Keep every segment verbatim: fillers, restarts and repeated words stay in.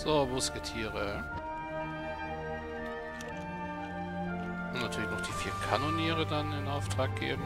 So, Musketiere. Und natürlich noch die vier Kanoniere dann in Auftrag geben.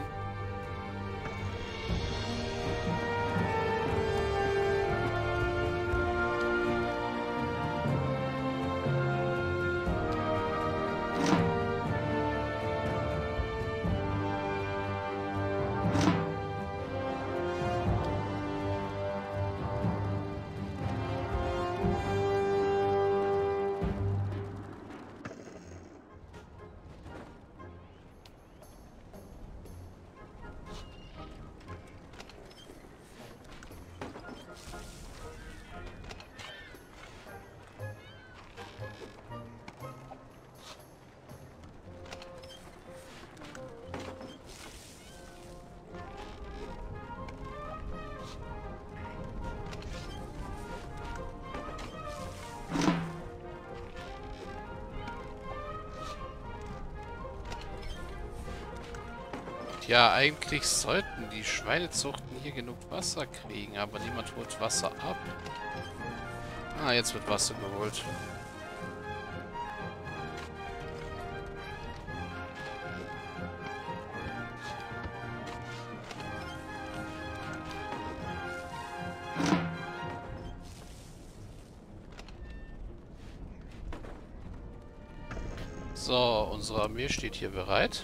Ja, eigentlich sollten die Schweinezuchten hier genug Wasser kriegen, aber niemand holt Wasser ab. Ah, jetzt wird Wasser geholt. So, unsere Armee steht hier bereit.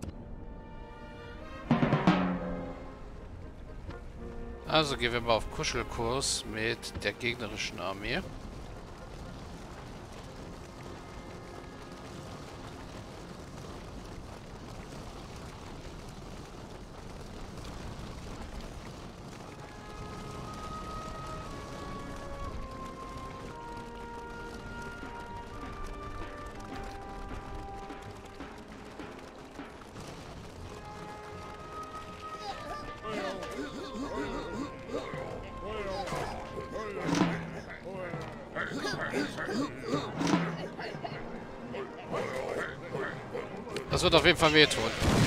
Also gehen wir mal auf Kuschelkurs mit der gegnerischen Armee. Das wird auf jeden Fall wehtun.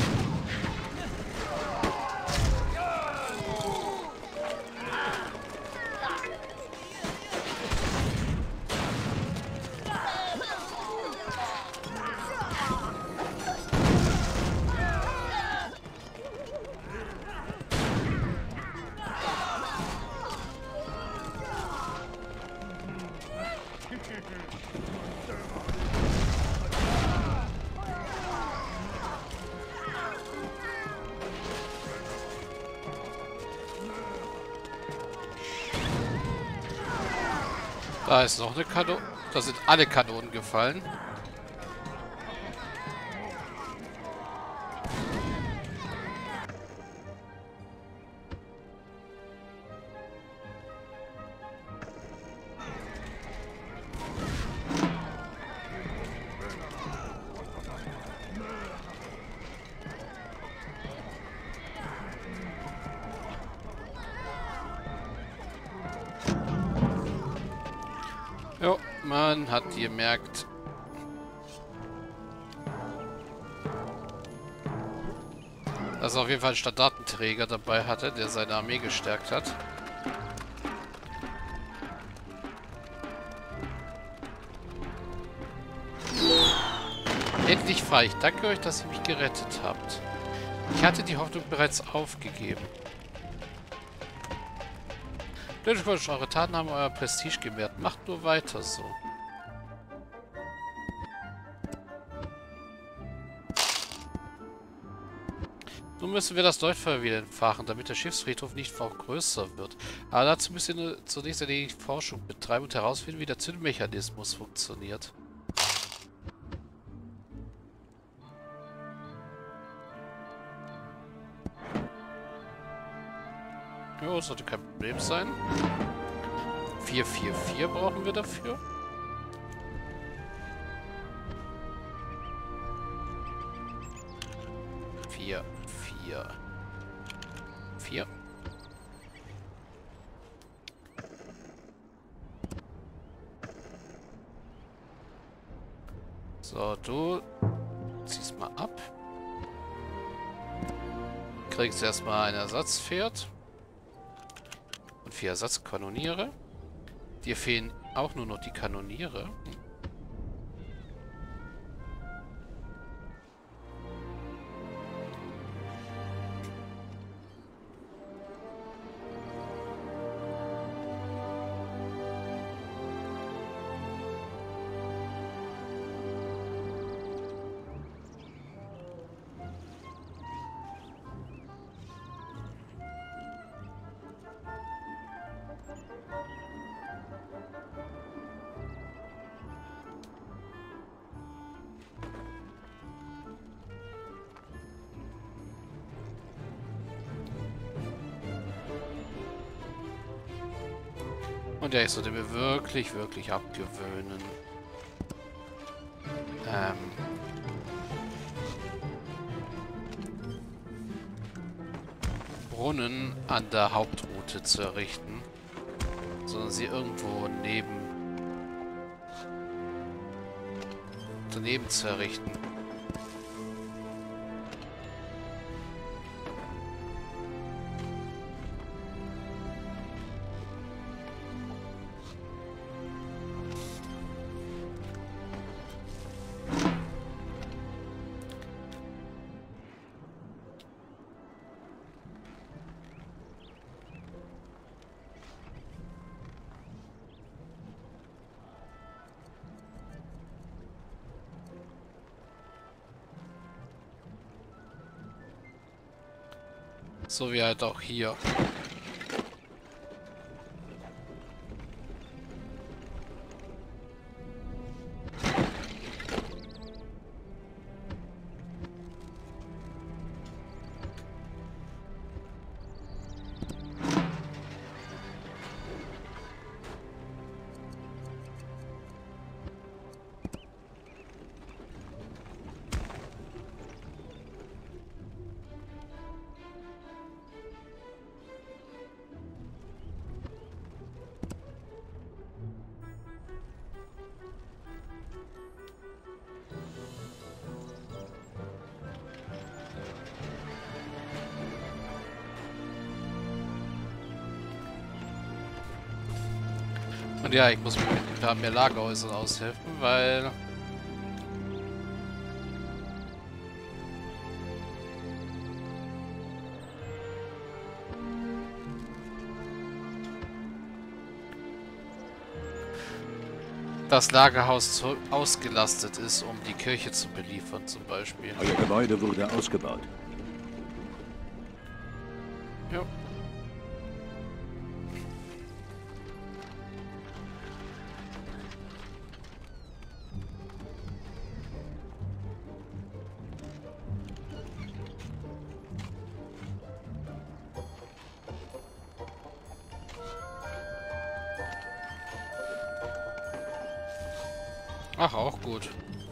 Da ist noch eine Kanone. Da sind alle Kanonen gefallen. Jo, man hat gemerkt, dass er auf jeden Fall einen Standartenträger dabei hatte, der seine Armee gestärkt hat. Endlich frei. Ich danke euch, dass ihr mich gerettet habt. Ich hatte die Hoffnung bereits aufgegeben. Glückwunsch, eure Taten haben euer Prestige gemehrt. Macht nur weiter so. Nun müssen wir das Leuchtfeuer wieder entfachen, damit der Schiffsfriedhof nicht noch größer wird. Aber dazu müssen wir zunächst ein wenig Forschung betreiben und herausfinden, wie der Zündmechanismus funktioniert. Ja, sollte kein Problem sein. vier vier vier brauchen wir dafür. vier vier vier. So, du ziehst mal ab. Kriegst erstmal ein Ersatzpferd. Und vier Ersatzkanoniere. Dir fehlen Auch nur noch die Kanoniere. Hm. Und ja, ich sollte mir wirklich, wirklich abgewöhnen. Ähm. Brunnen an der Hauptroute zu errichten. Sondern sie irgendwo neben... daneben zu errichten. So wie halt auch hier. Und ja, ich muss mir mit mehr Lagerhäusern aushelfen, weil... das Lagerhaus zu, ausgelastet ist, um die Kirche zu beliefern zum Beispiel. Euer Gebäude wurde ausgebaut. Ja. Ach, auch gut.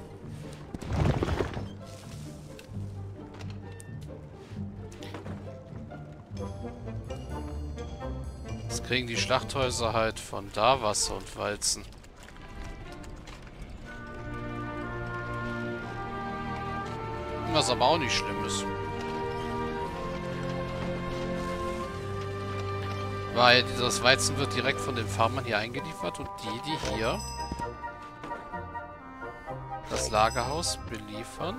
Jetzt kriegen die Schlachthäuser halt von da Wasser und Weizen. Was aber auch nicht schlimm ist. Weil das Weizen wird direkt von den Farmern hier eingeliefert und die, die hier das Lagerhaus beliefern.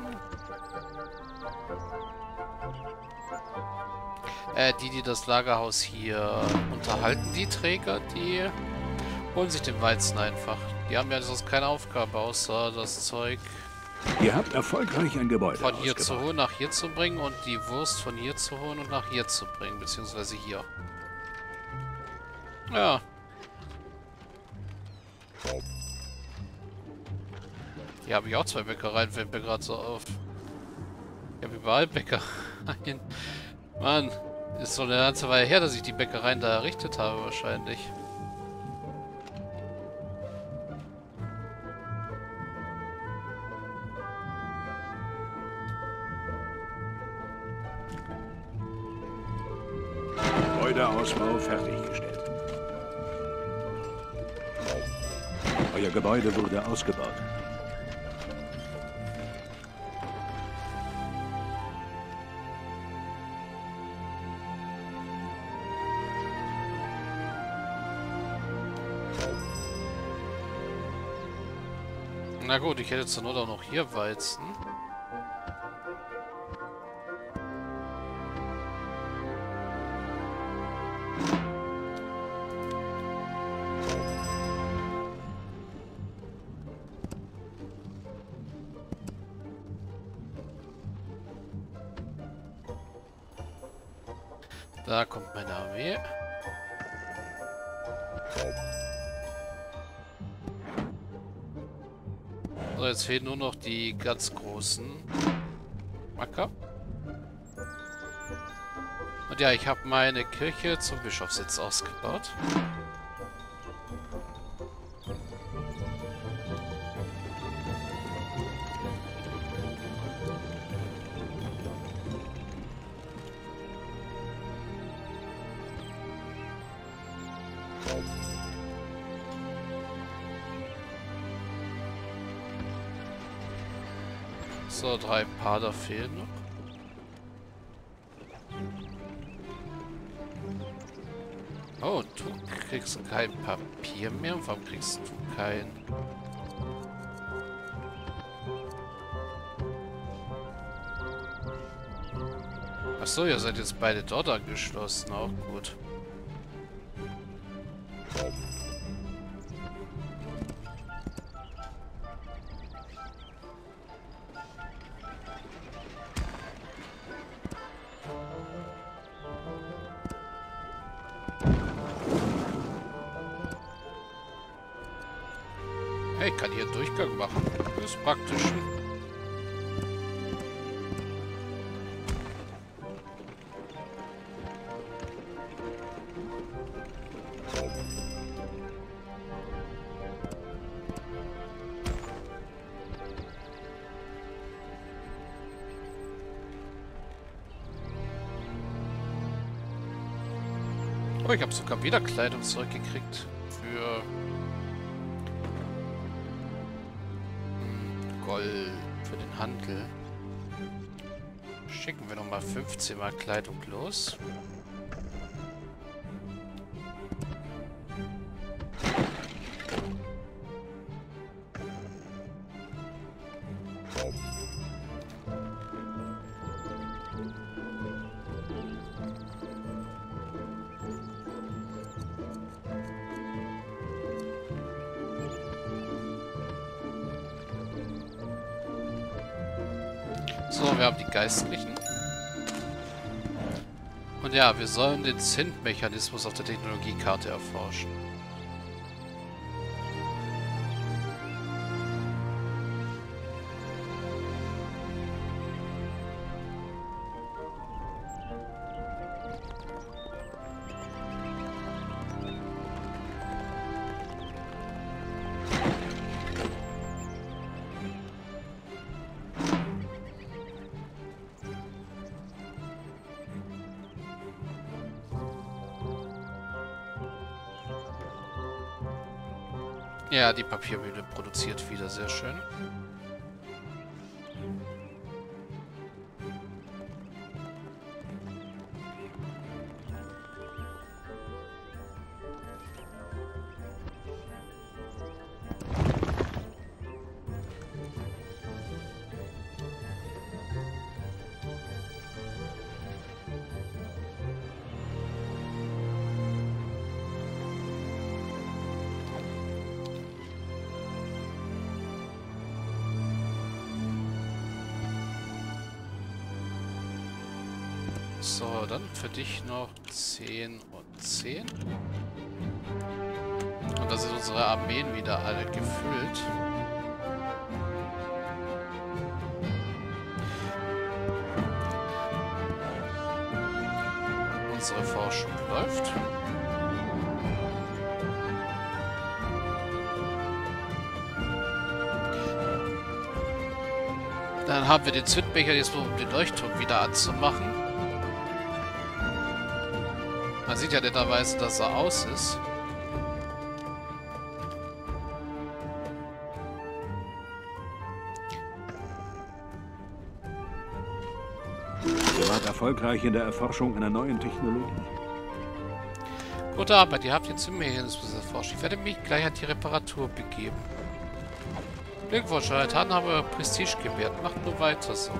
Äh, die, die das Lagerhaus hier unterhalten, die Träger, die holen sich den Weizen einfach. Die haben ja sonst keine Aufgabe, außer das Zeug Ihr habt erfolgreich ein Gebäude von hier zu ausgebaut. holen, nach hier zu bringen und die Wurst von hier zu holen und nach hier zu bringen, beziehungsweise hier. Ja. Hier habe ich auch zwei Bäckereien, fällt mir gerade so auf. Ich habe überall Bäckereien. Mann, ist so eine ganze Weile her, dass ich die Bäckereien da errichtet habe, wahrscheinlich. Gebäudeausbau fertiggestellt. Euer Gebäude wurde ausgebaut. Na gut, ich hätte zur Not auch noch hier Weizen. Da kommt meine Armee. So, jetzt fehlen nur noch die ganz großen Acker. Und ja, ich habe meine Kirche zum Bischofssitz ausgebaut. So, drei Pader fehlen noch. Oh, du kriegst kein Papier mehr. Warum kriegst du kein... Achso, ihr seid jetzt beide dort angeschlossen. Auch gut. Hey, ich kann hier einen Durchgang machen. Das ist praktisch. Oh, ich habe sogar wieder Kleidung zurückgekriegt. Für... Gold. Für den Handel. Schicken wir nochmal fünfzehn Mal Kleidung los. So, wir haben die Geistlichen. Und ja, wir sollen den Zündmechanismus auf der Technologiekarte erforschen. Ja, die Papiermühle produziert wieder sehr schön. So, dann für dich noch zehn und zehn. Und da sind unsere Armeen wieder alle gefüllt. Unsere Forschung läuft. Dann haben wir den Zündmechanismus, um den Leuchtturm wieder anzumachen. Man sieht ja netterweise, dass er aus ist. Ihr wart erfolgreich in der Erforschung einer neuen Technologie. Gute Arbeit, ihr habt den Zündmechanismus erforscht. Ich werde mich gleich an die Reparatur begeben. Glückwunsch, eure Taten haben euer Prestige gewährt. Macht nur weiter so.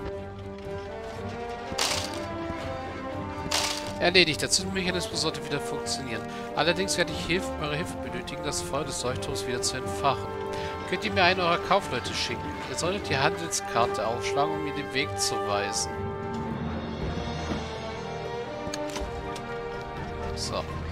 Erledigt, der Zündmechanismus sollte wieder funktionieren. Allerdings werde ich Hilfe, eure Hilfe benötigen, das Feuer des Leuchtturms wieder zu entfachen. Könnt ihr mir einen eurer Kaufleute schicken? Ihr solltet die Handelskarte aufschlagen, um mir den Weg zu weisen. So.